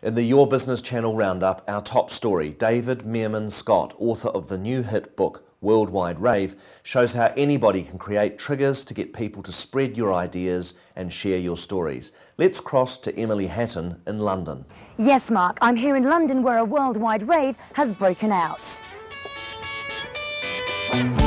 In the Your Business Channel Roundup, our top story, David Meerman Scott, author of the new hit book World Wide Rave, shows how anybody can create triggers to get people to spread your ideas and share your stories. Let's cross to Emily Hatton in London. Yes, Mark, I'm here in London where a worldwide rave has broken out.